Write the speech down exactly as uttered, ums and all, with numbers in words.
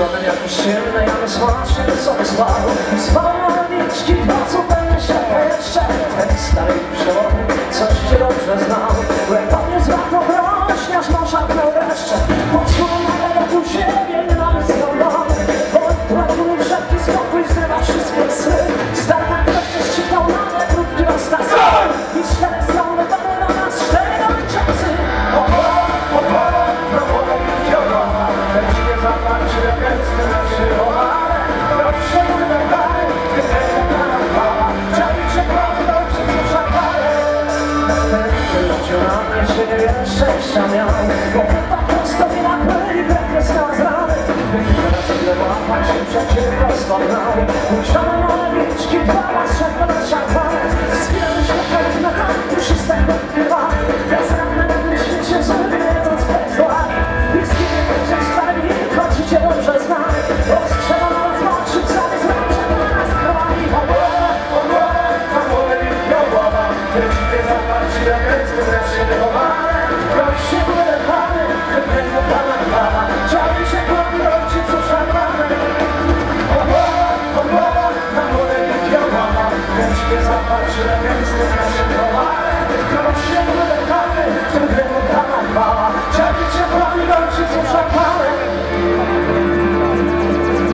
Potem jakiś silny, ja smacznie sobie spał. Spał na liczki, dwa zupełnie światło jeszcze. Ten stary przewodnik coś cię dobrze znał. Lekanie z łatwo brośniarz, ma szarpnął jeszcze. Podsłuchał nagle wokół siebie, nienawistną dom. Bo w wszelki spokój zrywa wszystkie psy. Stary na ktoś ścigał nagle lub prosta stał. I z czterech stron wypadły na nas cztery czasy. Obola, obola, obola, obola. Lecz nie zapatrzę, jak jest na siłowale. Proszę mój dalej, ty tego na dwa. Czarny się prawdą, czy co szakale. Wtedy lecił na mnie, czy nie wiele szczęścia miał. Bo chyba prosto mi na pyli, wręcz na zrany. Teraz ile łapać się przecież prosto gnał. Puszczamy małe liczki, dwa raz szedł na szarpane. Zbieramy się pewnie na tam, już jest tak odkrywa. Bezradne na tym świecie, żeby wiedząc bez lat. I z kim nie będzie stary, choć cię dobrze zna. Rozstrzela na nas oczy, cały znam, że na nas prowadzi. Obola, obola, obola, obola. Lecz nie zapatrzę, jak jest wreszcie wychowane. Robi się wylewany, wybrędno pana dwa. Czarny się kłopie, czy co szarpane. Obola, obola, obola, obola. Lecz nie zapatrzę, jak jest wreszcie wychowane. Robi się wylewany, wybrędno